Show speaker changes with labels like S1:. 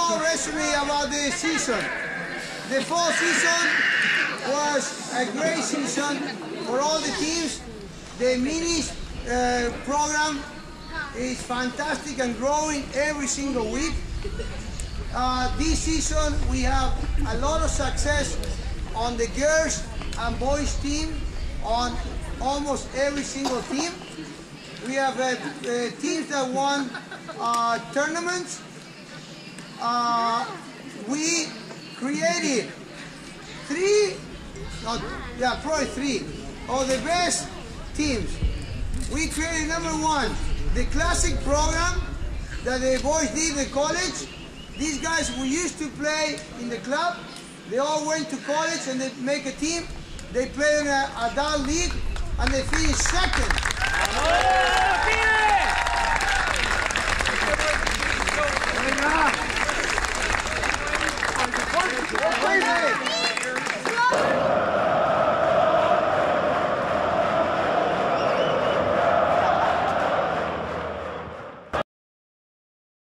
S1: small resume about the season. The fall season was a great season for all the teams. The mini program is fantastic and growing every single week. This season we have a lot of success on the girls and boys team, on almost every single team. We have teams that won tournaments. We created probably three of the best teams. We created number one, the classic program that the boys did in college. These guys who used to play in the club, they all went to college and they make a team. They play in an adult league and they finished second.